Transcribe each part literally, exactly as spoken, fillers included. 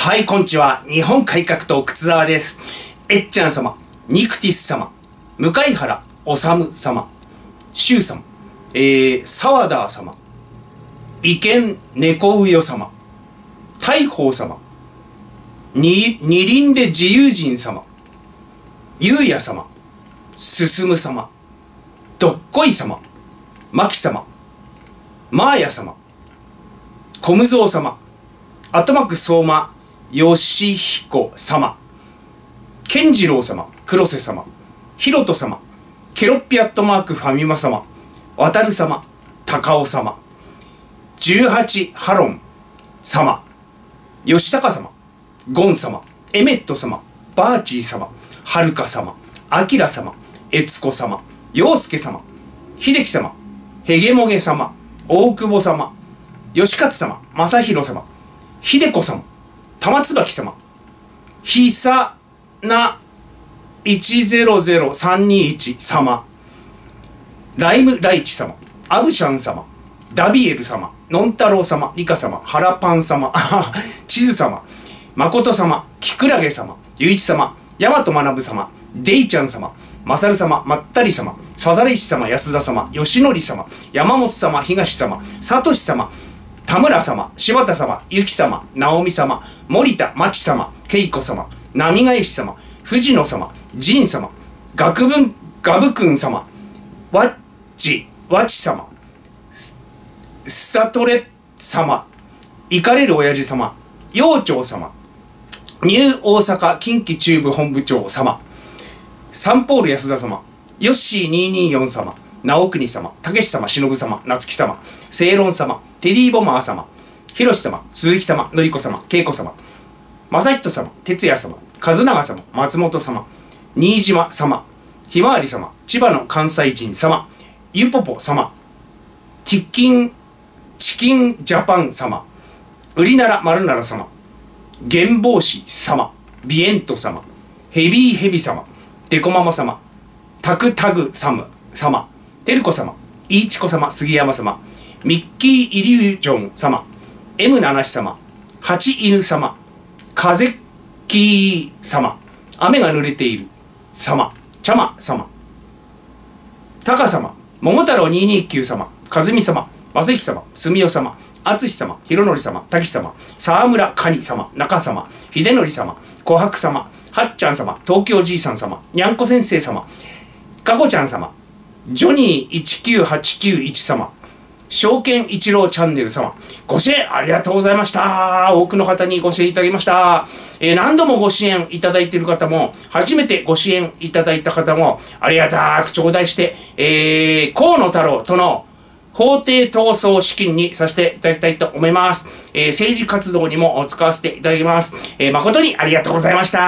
はい、こんにちは。日本改革党靴沢です。えっちゃん様、ニクティス様、向原治様、周様、えー、沢田様、意見猫うよ様、大宝様、に二輪で自由人様、ゆうや様、進様、どっこい様、まき様、まーや様、小無蔵様、後幕相馬義彦様、健次郎様、黒瀬様、ひろと様、ケロッピアットマークファミマ様、渡る様、高尾様、じゅうはちハロン様、吉高様、ゴン様、エメット様、バーチー様、はるか様、あきら様、えつこ様、陽介様、秀樹様、へげもげ様、大久保様、吉勝様、正弘様、秀子様、玉椿様、ひさないちぜろぜろさんにいち様、ライムライチ様、アブシャン様、ダビエル様、のんたろう様、リカ様、ハラパン様、地図様、誠様、キクラゲ様、ゆういち様、大和学様、デイちゃん様、マサル様、まったり様、さざれ石様、安田様、吉典様、山本様、東様、さとし様、田村様、柴田様、ゆき様、直美様、森田真紀様、恵子様、波返し様、藤野様、仁様、学文ガブ君様、ワッチ、ワチ様、ススタトレ様、イカれる親父様、陽長様、ニュー大阪近畿中部本部長様、サンポール安田様、ヨッシーにひゃくにじゅうよん様、直国様、たけし様、しのぶ様、なつき様、正論様、テディボマー様、ひろし様、鈴木様、のりこ様、けいこ様、正人様、哲也様、和永様、松本様、新島様、ひまわり様、千葉の関西人様、ゆぽぽ様、ティッキン、チキンジャパン様、ウリナラマルナラ様、玄帽子様、ビエント様、ヘビーヘビ様、デコママ様、タクタグ様、様、テルコ様、イーチコ様、杉山様、ミッキーイリュージョン様、エムなな 様、ハチ犬様、風邪キー様、雨が濡れている様、ちゃま様、タカ様、桃太郎にひゃくにじゅうきゅう様、和美様、正行様、住代様、淳様、弘則様、滝様、沢村かに様、中様、秀則様、琥珀様、はっちゃん様、東京じいさん様、にゃんこ先生様、かこちゃん様、ジョニーいちきゅうはちきゅういち様、証券一郎チャンネル様、ご支援ありがとうございました。多くの方にご支援いただきました。えー、何度もご支援いただいている方も、初めてご支援いただいた方も、ありがたく頂戴して、えー、河野太郎との法廷闘争資金にさせていただきたいと思います。えー、政治活動にも使わせていただきます。えー、誠にありがとうございました。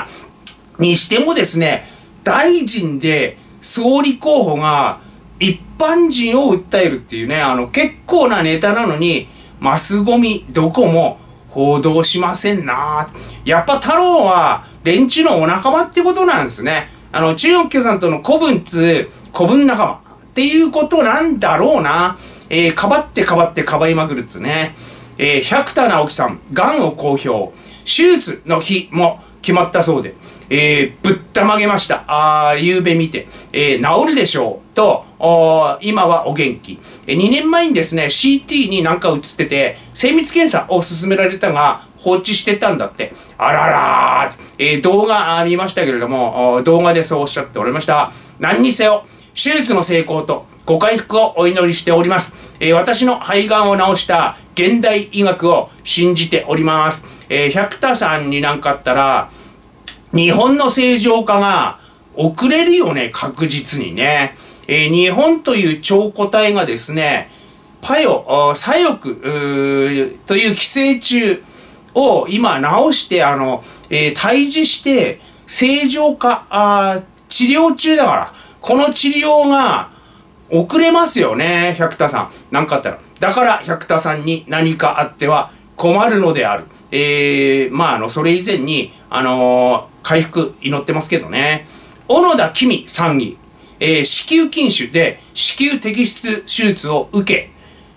にしてもですね、大臣で総理候補が一般人を訴えるっていうね、あの結構なネタなのに、マスゴミどこも報道しませんな。やっぱ太郎は連中のお仲間ってことなんですね。あの中国共産党の古文つ古文仲間っていうことなんだろうな。えー、かばってかばってかばいまくるっつね。えー、百田直樹さん、がんを公表。手術の日も決まったそうで、えー、ぶったまげました。あー、ゆうべ見て、えー、治るでしょうと、今はお元気。えー、にねんまえにですね、シーティー になんか映ってて、精密検査を勧められたが、放置してたんだって。あららー、えー、動画見ましたけれども、動画でそうおっしゃっておりました。何にせよ、手術の成功とご回復をお祈りしております。えー、私の肺がんを治した現代医学を信じております。えー、百田さんになんかあったら、日本の正常化が遅れるよね、確実にね。えー、日本という超個体がですね、パヨ、左翼という寄生虫を今治して、あの、えー、退治して正常化、あ治療中だから、この治療が遅れますよね、百田さん。なんかあったら。だから百田さんに何かあっては困るのである。えー、まあ、あの、それ以前に、あのー、回復祈ってますけどね。小野田公参議、えー、子宮筋腫で子宮摘出手術を受け、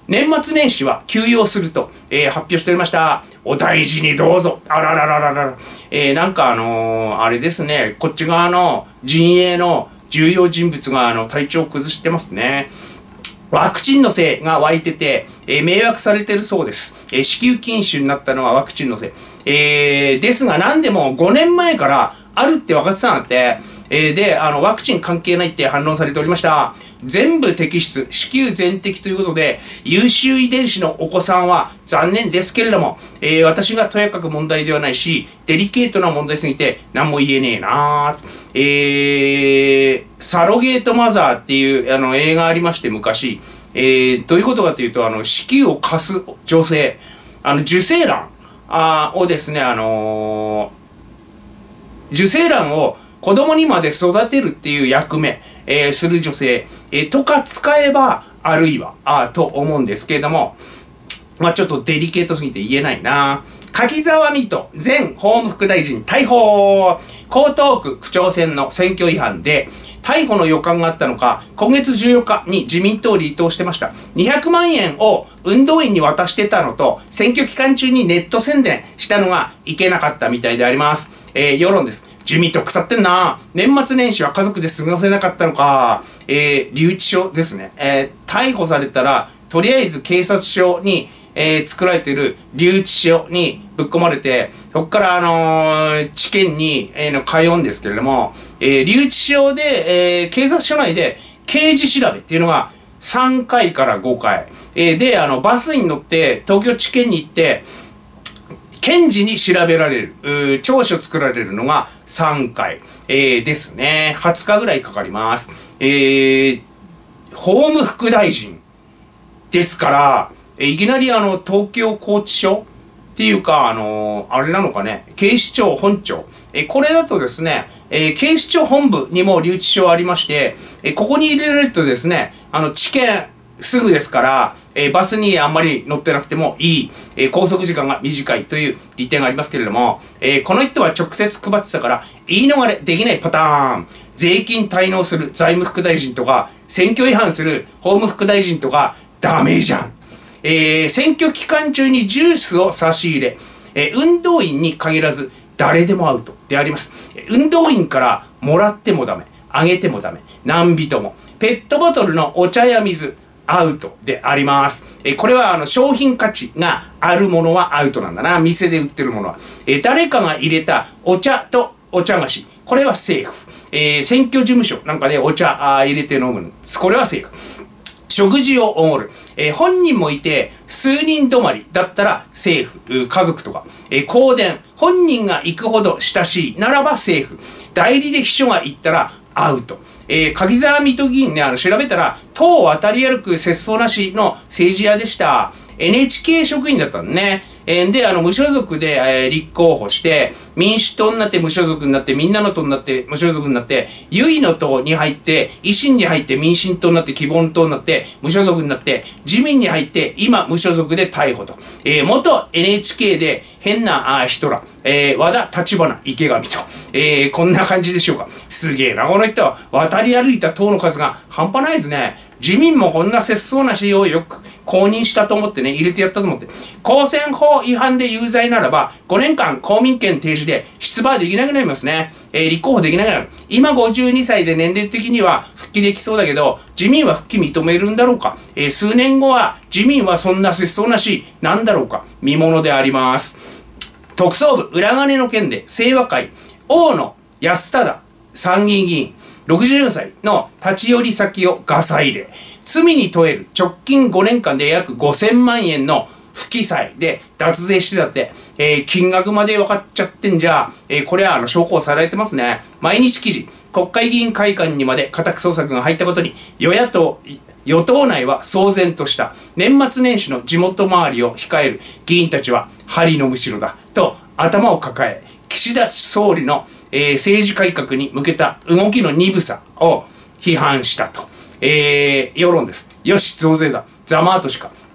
年末年始は休養すると、えー、発表しておりました。お大事にどうぞ。あらららららら。えー、なんかあのー、あれですね、こっち側の陣営の重要人物があの体調を崩してますね。ワクチンのせいが湧いてて、えー、迷惑されてるそうです。えー、子宮筋腫になったのはワクチンのせい。えー、ですが何でもごねんまえからあるって分かってたんだって。えー、で、あの、ワクチン関係ないって反論されておりました。全部摘出、子宮全摘ということで、優秀遺伝子のお子さんは残念ですけれども、えー、私がとやかく問題ではないし、デリケートな問題すぎて何も言えねえなー。えー、サロゲートマザーっていうあの映画ありまして、昔。えー、どういうことかというと、あの、子宮を貸す女性、あの、受精卵あをですね、あのー、受精卵を子供にまで育てるっていう役目、えー、する女性、えー、とか使えば、あるいは、あと思うんですけれども、まあちょっとデリケートすぎて言えないな。柿沢水戸前法務副大臣逮捕。江東区区長選の選挙違反で、逮捕の予感があったのか、今月じゅうよっかに自民党を離党してました。にひゃくまんえんを運動員に渡してたのと、選挙期間中にネット宣伝したのがいけなかったみたいであります。えー、世論です。自民党腐ってんな。年末年始は家族で過ごせなかったのか。えー、留置所ですね。えー、逮捕されたら、とりあえず警察署に、えー、作られている留置所にぶっ込まれて、そこからあのー、地検に、えー、の通うんですけれども、えー、留置所で、えー、警察署内で刑事調べっていうのがさんかいからごかい。えー、で、あの、バスに乗って東京地検に行って、検事に調べられる、調書作られるのがさんかい、えー、ですね。はつかぐらいかかります。えー、法務副大臣ですから、いきなりあの、東京拘置所っていうか、あのー、あれなのかね、警視庁本庁。えこれだとですね、えー、警視庁本部にも留置所ありまして、えここに入れられるとですね、あの、地検すぐですから、えー、バスにあんまり乗ってなくてもいい、えー、拘束時間が短いという利点がありますけれども、えー、この人は直接配ってたから、言い逃れできないパターン。税金滞納する財務副大臣とか、選挙違反する法務副大臣とか、ダメじゃん。えー、選挙期間中にジュースを差し入れ、えー、運動員に限らず誰でもアウトであります。運動員からもらってもダメ、あげてもダメ、何人も。ペットボトルのお茶や水、アウトであります。えー、これはあの商品価値があるものはアウトなんだな。店で売ってるものは。えー、誰かが入れたお茶とお茶菓子、これはセーフ。えー、選挙事務所なんかでお茶あ入れて飲む。これはセーフ。食事をおごる。えー、本人もいて、数人止まりだったらセーフ。家族とか。えー、香典。本人が行くほど親しいならばセーフ。代理で秘書が行ったらアウト。えー、柿沢水戸議員ね、あの、調べたら、党を渡り歩く節操なしの政治家でした。エヌエイチケー 職員だったのね。えー、で、あの、無所属で、えー、立候補して、民主党になって無所属になって、みんなの党になって無所属になって、ゆいの党に入って、維新に入って民進党になって希望の党になって、無所属になって、自民に入って、今無所属で逮捕と。えー、元 エヌエイチケー で変なあ人ら、えー、和田立花池上と、えー、こんな感じでしょうか。すげえな、この人は渡り歩いた党の数が半端ないですね。自民もこんな節操なしをよく公認したと思ってね、入れてやったと思って。公選法違反で有罪ならば、ごねんかん公民権停止で出馬できなくなりますね。えー、立候補できなくなる。今ごじゅうにさいで年齢的には復帰できそうだけど、自民は復帰認めるんだろうか。えー、数年後は自民はそんな節操なしなんだろうか。見ものであります。特捜部裏金の件で清和会、大野安忠参議院議員、ろくじゅうよんさいの立ち寄り先をガサ入れ。罪に問える直近ごねんかんで約ごせんまんえんの不記載で脱税してたって、えー、金額まで分かっちゃってんじゃ、えー、これはあの証拠をさられてますね。毎日記事、国会議員会館にまで家宅捜索が入ったことに、与野党、与党内は騒然とした。年末年始の地元周りを控える議員たちは針のむしろだと頭を抱え、岸田総理の、えー、政治改革に向けた動きの鈍さを批判したと。えー、世論です。よし、増税だ。ざまあとしか。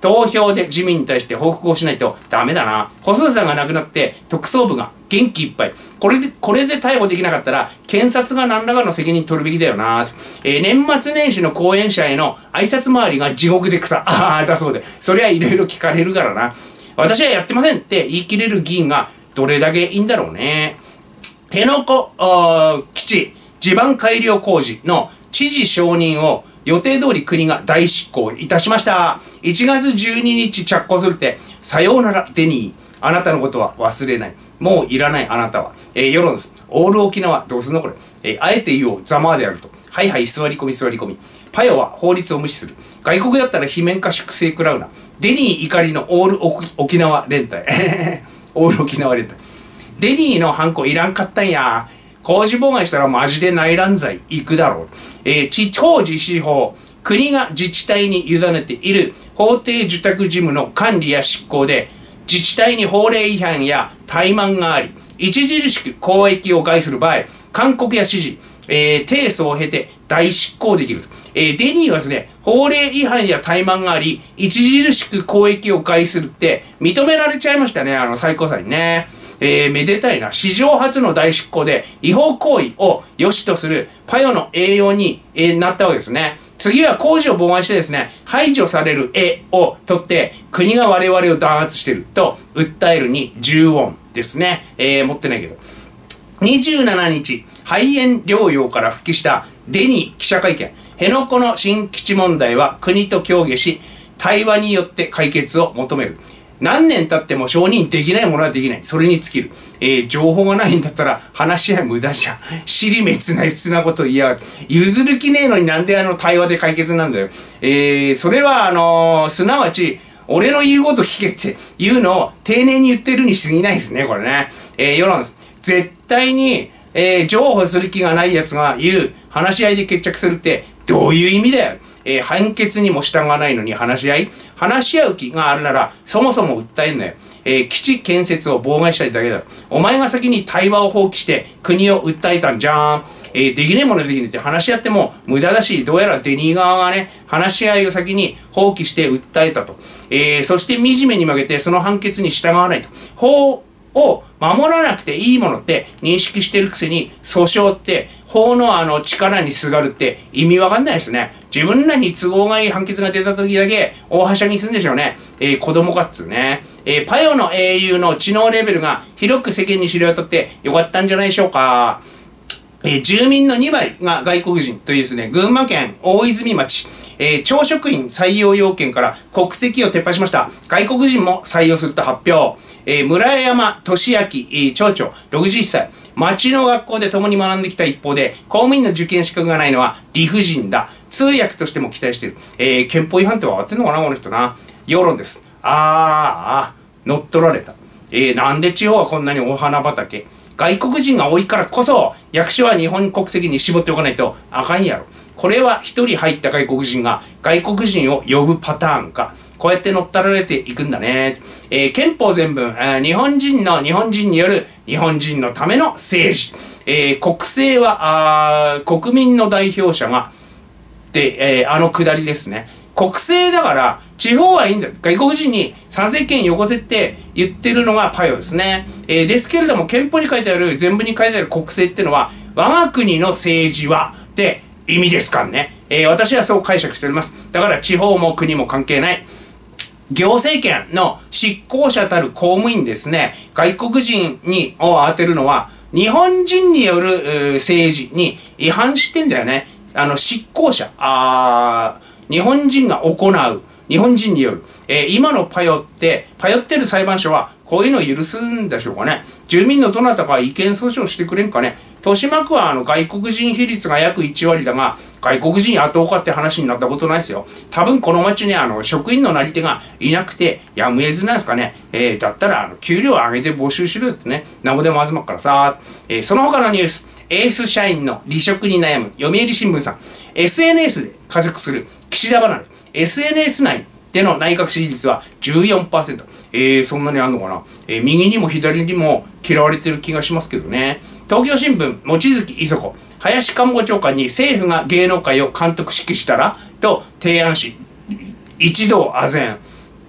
投票で自民に対して報告をしないとダメだな。細田さんが亡くなって特捜部が元気いっぱい。これで、これで逮捕できなかったら、検察が何らかの責任取るべきだよな。えー、年末年始の講演者への挨拶回りが地獄で草。ああ、だそうで。そりゃいろいろ聞かれるからな。私はやってませんって言い切れる議員がどれだけいいんだろうね。辺野古基地地盤改良工事の知事承認を予定通り国が大執行いたしました。いちがつじゅうににち着工するって、さようならデニー。あなたのことは忘れない。もういらないあなたは。えー、世論です。オール沖縄、どうすんのこれ。えー、あえて言おう、ざまであると。はいはい、座り込み座り込み。パヨは法律を無視する。外国だったら罷免か粛清食らうな。デニー怒りのオール沖縄連帯。オール沖縄連帯。デニーのハンコいらんかったんや。工事妨害したらマジで内乱罪行くだろう。えー、地方自治法。国が自治体に委ねている法定受託事務の管理や執行で、自治体に法令違反や怠慢があり、著しく公益を害する場合、勧告や指示、えー、提訴を経て大執行できる。えー、デニーはですね、法令違反や怠慢があり、著しく公益を害するって認められちゃいましたね、あの最高裁にね。えー、めでたいな。史上初の大執行で違法行為を良しとするパヨの栄養に、えー、なったわけですね。次は工事を妨害してですね、排除される絵を取って、国が我々を弾圧していると訴えるにじゅうウォンですね。えー、持ってないけど。にじゅうしちにち、肺炎療養から復帰したデニー記者会見。辺野古の新基地問題は国と協議し、対話によって解決を求める。何年経っても承認できないものはできない。それに尽きる。えー、情報がないんだったら話し合い無駄じゃん。尻滅裂なこと言いやがる。譲る気ねえのになんであの対話で解決なんだよ。えー、それはあのー、すなわち、俺の言うこと聞けって言うのを丁寧に言ってるに過ぎないですね、これね。えー、世論です。絶対に、えー、譲歩する気がない奴が言う話し合いで決着するってどういう意味だよ。えー、判決にも従わないのに話し合い話し合う気があるなら、そもそも訴えんなよ。えー、基地建設を妨害したいだけだ。お前が先に対話を放棄して国を訴えたんじゃん。えー、できねえものできねえって話し合っても無駄だし、どうやらデニー側がね、話し合いを先に放棄して訴えたと。えー、そして惨めに負けてその判決に従わないと。法を守らなくていいものって認識してるくせに、訴訟って法のあの力にすがるって意味わかんないですね。自分らに都合がいい判決が出た時だけ大はしゃぎするんでしょうね。えー、子供かっつうね。えー、パヨの英雄の知能レベルが広く世間に知り渡ってよかったんじゃないでしょうか。えー、住民のにわりが外国人というですね、群馬県大泉町、えー、教職員採用要件から国籍を撤廃しました。外国人も採用すると発表。えー、村山俊明、えー、町長ろくじゅっさい。町の学校で共に学んできた一方で、公務員の受験資格がないのは理不尽だ。通訳としても期待している。えー、憲法違反って分かってんのかな、この人な。世論です。あーあー、乗っ取られた。えー、なんで地方はこんなにお花畑。外国人が多いからこそ、役所は日本国籍に絞っておかないとあかんやろ。これは一人入った外国人が外国人を呼ぶパターンか。こうやって乗っ取られていくんだね。えー、憲法全文、えー、日本人の日本人による日本人のための政治。えー、国政はあ国民の代表者が、で、えー、あのくだりですね。国政だから地方はいいんだ。外国人に参政権よこせって言ってるのがパヨですね。えー、ですけれども憲法に書いてある、全部に書いてある国政ってのは我が国の政治はって意味ですからね。えー、私はそう解釈しております。だから地方も国も関係ない。行政権の執行者たる公務員ですね、外国人にを当てるのは日本人による政治に違反してんだよね。あの執行者、あ日本人が行う、日本人による、えー、今のパヨってパヨってる裁判所はこういうのを許すんでしょうかね。住民のどなたか意見訴訟してくれんかね。豊島区はあの外国人比率が約いちわりだが、外国人雇おうかって話になったことないですよ。多分この町にあの職員のなり手がいなくてやむ得ずなんですかね。えー、だったらあの給料上げて募集しろってね、なんぼでも集まっからさ。えー、その他のニュース、エース社員の離職に悩む読売新聞さん。エスエヌエス で加速する岸田離れ。エスエヌエス 内での内閣支持率は じゅうよんパーセント。えー、そんなにあんのかな。えー、右にも左にも嫌われてる気がしますけどね。東京新聞、望月磯子。林官房長官に政府が芸能界を監督指揮したらと提案し、一同唖然。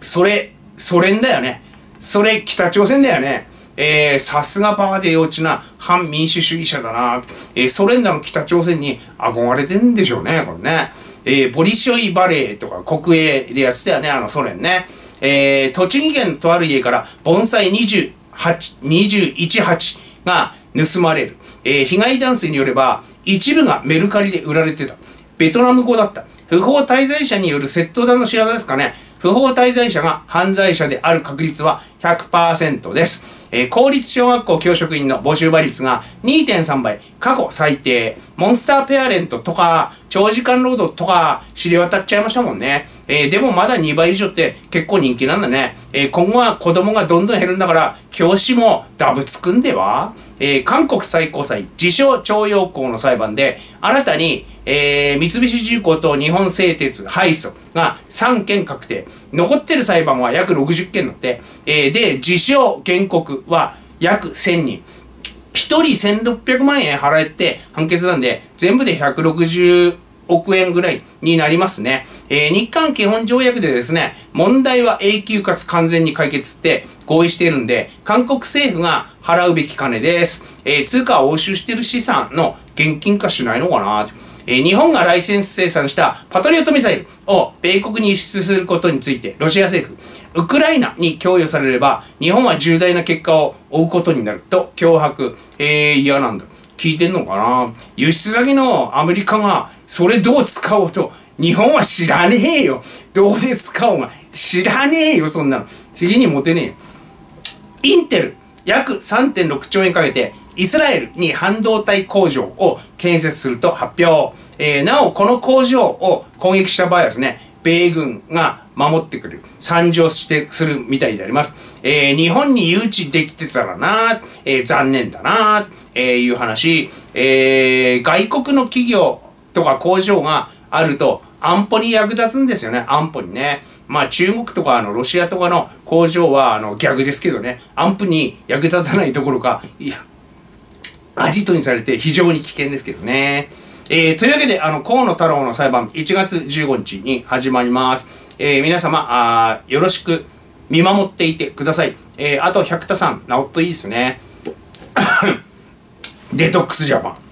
それ、ソ連だよね。それ、北朝鮮だよね。えー、さすがバカで幼稚な反民主主義者だな。えー、ソ連だの北朝鮮に憧れてんでしょうね、これね。えー、ボリショイバレーとか国営でやってたよね、あのソ連ね。えー、栃木県とある家から盆栽にじゅうはち、にじゅういち鉢が盗まれる。えー、被害男性によれば、一部がメルカリで売られてた。ベトナム語だった。不法滞在者による窃盗だの仕業ですかね。不法滞在者が犯罪者である確率は ひゃくパーセント です。えー、公立小学校教職員の募集倍率が にてんさん 倍、過去最低。モンスターペアレントとか、長時間労働とか知れ渡っちゃいましたもんね。えー、でもまだにばい以上って結構人気なんだね。えー、今後は子供がどんどん減るんだから、教師もダブつくんでは。えー、韓国最高裁自称徴用工の裁判で、新たに、えー、三菱重工と日本製鉄、敗訴がさんけん確定。残ってる裁判は約ろくじゅっけんだって。えー、で、自称原告は約せんにん。一人せんろっぴゃくまんえん払えって判決なんで、全部でひゃくろくじゅうおくえんぐらいになりますね。えー、日韓基本条約でですね、問題は永久かつ完全に解決って合意しているんで、韓国政府が払うべき金です。えー、通貨を押収している資産の現金化しないのかな。えー、日本がライセンス生産したパトリオットミサイルを米国に輸出することについて、ロシア政府、ウクライナに供与されれば、日本は重大な結果を負うことになると脅迫。えー、嫌なんだ。聞いてんのかな。輸出先のアメリカがそれどう使おうと、日本は知らねえよ。どうで使おうが。知らねえよ、そんなの。責任持てねえよ。インテル、約 さんてんろくちょうえんかけて、イスラエルに半導体工場を建設すると発表。えー、なお、この工場を攻撃した場合はですね、米軍が守ってくれる。参上して、するみたいであります。えー、日本に誘致できてたらな、えー、残念だな、えー、いう話。えー、外国の企業とか工場があると安保に役立つんですよね。安保にね。まあ中国とかあのロシアとかの工場はあの逆ですけどね。安保に役立たないどころか、いや、アジトにされて非常に危険ですけどね。えー、というわけで、あの、河野太郎の裁判、いちがつじゅうごにちに始まります。えー、皆様、あよろしく見守っていてください。えー、あと、百田さん、治っといいですね。デトックスジャパン。